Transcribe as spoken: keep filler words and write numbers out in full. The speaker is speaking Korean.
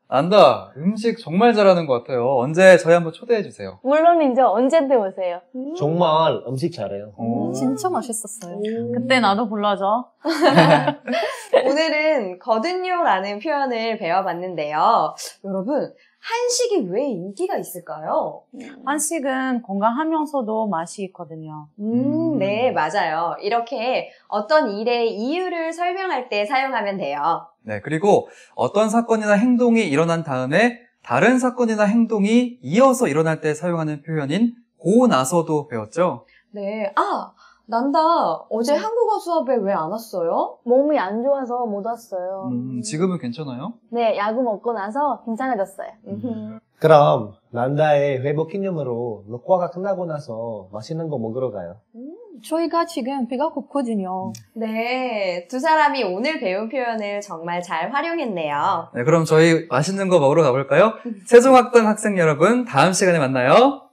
난다. 음식 정말 잘하는 것 같아요. 언제 저희 한번 초대해 주세요. 물론이죠. 언제든 오세요. 정말 음식 잘해요. 오. 진짜 맛있었어요. 그때 나도 불러줘. 오늘은 거든요라는 표현을 배워봤는데요. 여러분, 한식이 왜 인기가 있을까요? 한식은 건강하면서도 맛이 있거든요. 음, 음. 네, 맞아요. 이렇게 어떤 일의 이유를 설명할 때 사용하면 돼요. 네, 그리고 어떤 사건이나 행동이 일어난 다음에 다른 사건이나 행동이 이어서 일어날 때 사용하는 표현인 고 나서도 배웠죠? 네, 아, 난다. 어제 한국어 수업에 왜 안 왔어요? 몸이 안 좋아서 못 왔어요. 음, 지금은 괜찮아요? 네, 약을 먹고 나서 괜찮아졌어요. 그럼 난다의 회복 기념으로 녹화가 끝나고 나서 맛있는 거 먹으러 가요. 저희가 지금 배가 고프거든요. 네, 두 사람이 오늘 배운 표현을 정말 잘 활용했네요. 네, 그럼 저희 맛있는 거 먹으러 가볼까요? 세종학당 학생 여러분, 다음 시간에 만나요.